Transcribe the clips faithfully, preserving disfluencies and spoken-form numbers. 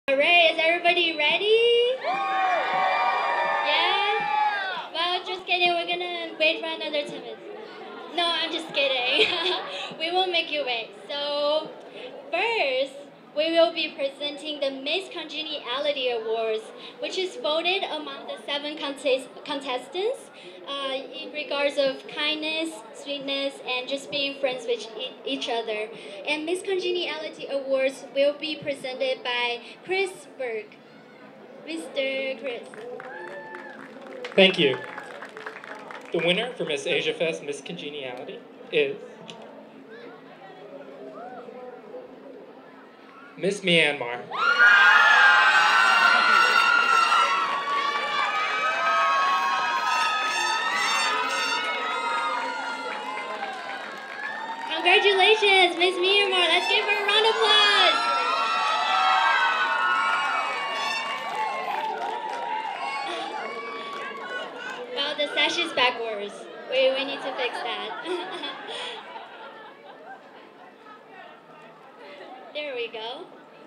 Alright, is everybody ready? Yeah? Well, just kidding, we're gonna wait for another ten minutes. No, I'm just kidding. We won't make you wait. So, first, we will be presenting the Miss Congeniality Awards, which is voted among the seven contest- contestants uh, in regards of kindness, sweetness, and just being friends with e- each other. And Miss Congeniality Awards will be presented by Chris Berg. Mister Chris. Thank you. The winner for Miss Asia Fest Miss Congeniality is Miss Myanmar. Congratulations, Miss Myanmar. Let's give her a round of applause. Well, the sash is backwards. We, we need to fix that. There we go.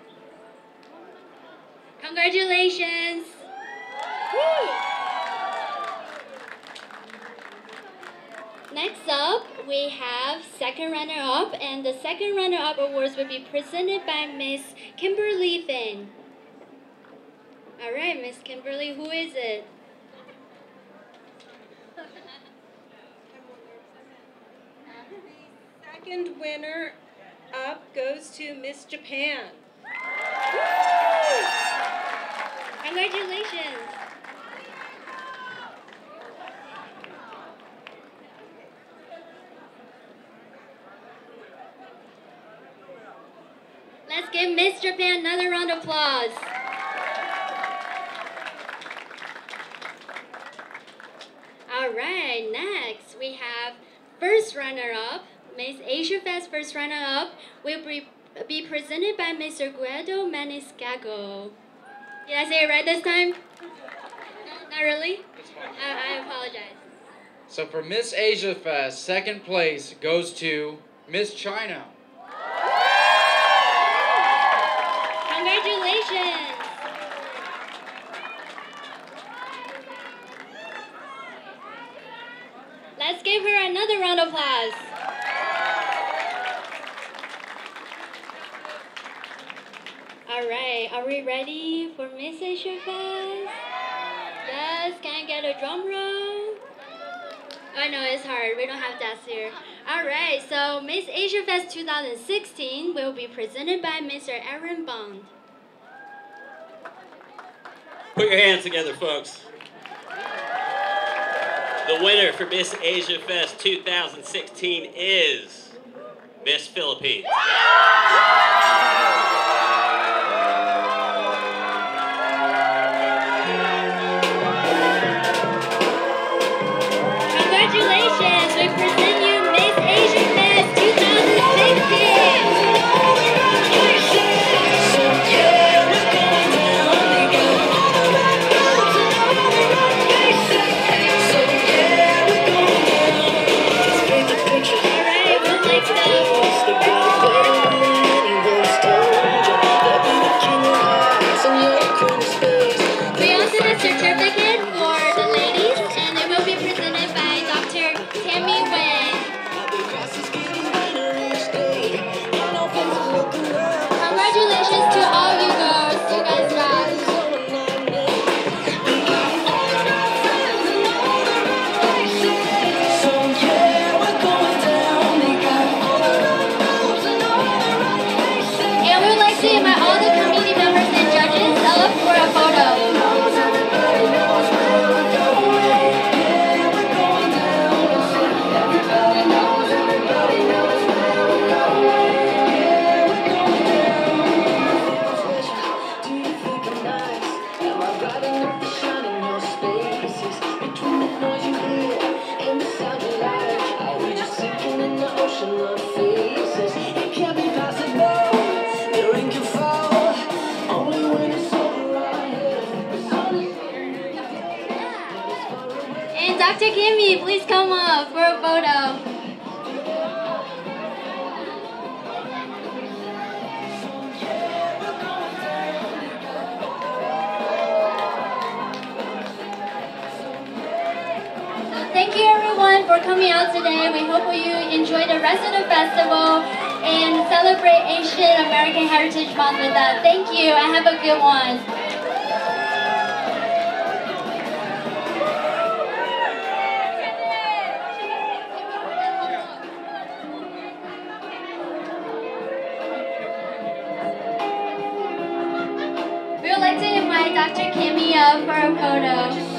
Congratulations. Woo. Next up, we have second runner-up, and the second runner-up awards will be presented by Miss Kimberly Finn. All right, Miss Kimberly, who is it? The second winner up goes to Miss Japan. Woo! Congratulations. Let's give Miss Japan another round of applause. All right, next we have first runner-up. Miss Asia Fest first runner-up will be, be presented by Mister Guido Maniscago. Did I say it right this time? No, not really? I, I apologize. So for Miss Asia Fest, second place goes to Miss China. Congratulations. Let's give her another round of applause. All right, are we ready for Miss Asia Fest? Yes, can I get a drum roll? I know it's hard, we don't have desks here. All right, so Miss Asia Fest twenty sixteen will be presented by Mister Aaron Bond. Put your hands together, folks. The winner for Miss Asia Fest two thousand sixteen is Miss Philippines. Congratulations, we present you Miss Asia Fest twenty sixteen. We also have certificate for the ladies, and it will be presented by Doctor Tammy Wen. Congratulations to all you girls. You guys rock. And we would like to invite all the committee members and judges up for a photo. And Doctor Kimmy, please come up for a photo. thank you everyone for coming out today. We hope you enjoy the rest of the festival and celebrate Asian American Heritage Month with us. Thank you and have a good one. We would like to invite Doctor Kimmy up for a photo.